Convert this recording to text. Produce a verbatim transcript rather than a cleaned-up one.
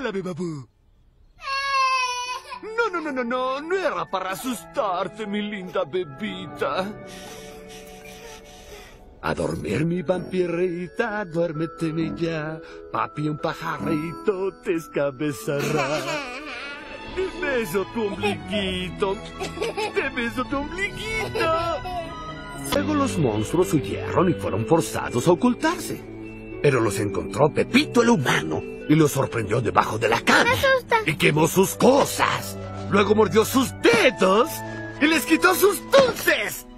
Bella Bebabú. No, no, no, no, no, no era para asustarte, mi linda bebita. A dormir, mi vampirita, duérmete ya. Papi, un pajarito te escabezará. Te beso tu ombliguito. Te beso tu ombliguito. Luego los monstruos huyeron y fueron forzados a ocultarse. Pero los encontró Pepito el humano y los sorprendió debajo de la cama. Me asusta. Y quemó sus cosas. Luego mordió sus dedos y les quitó sus dulces.